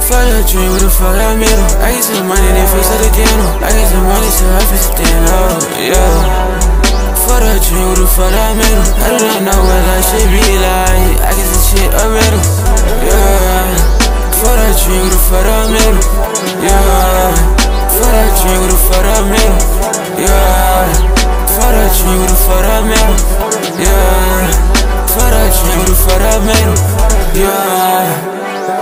Fuck that dream, what the fuck I made em. I get some money, then fix it again. I get some money, so I fix it then, oh, yeah. Fuck that dream, what the fuck I made em. I do not know what life should be like. I get some shit, I made em, yeah. Fuck that dream, what the fuck I made em, yeah. Fuck that dream, what the fuck I made em, yeah. Fuck that dream, what the fuck I made em, yeah. Fuck that dream, what the fuck I made em, yeah.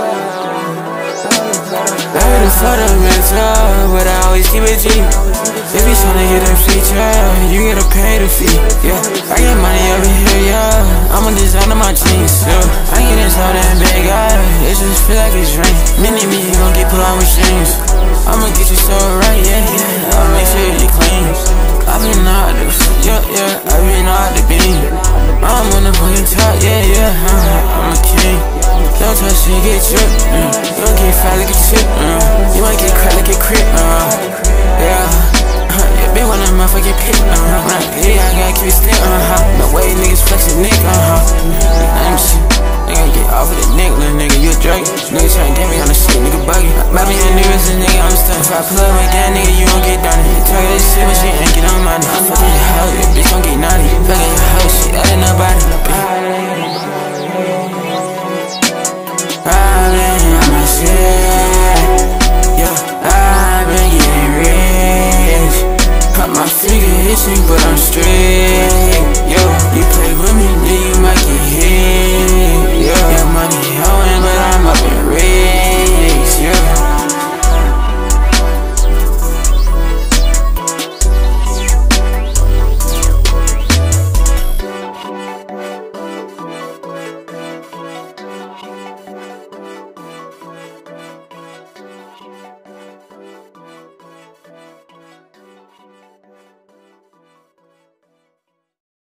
I really fuck up mental, but I always keep it G. If you tryna get a feature, you gotta pay the fee, yeah. I get money over here, yeah. I'ma design my jeans, yeah. I get inside that big guy, it just feel like it's rain. Mini me, you gon' get put on machines. I'ma get you so right, yeah, yeah. I'll make sure you clean. I've been out the, yeah, yeah. I've been out the beam. I'm on the fucking top, yeah, yeah. I'm a king. Don't touch shit, get tripped. You don't get fat like a chip. You might get cracked like a crip. Yeah. Yeah, been when I'm motherfucking pick. Yeah, I gotta keep it still. No way niggas flexing nick. I'm shit. Nigga get off of the neck, little nigga, you a drug. Nigga tryna get me on the shit, nigga buggy. Might be a niggas and nigga, I'm stuck. If I pull up like that, nigga, you don't get done. You talk this shit, but she ain't get on money. I'm fucking your house, bitch, don't get naughty. Fucking your house, shit, that ain't nobody.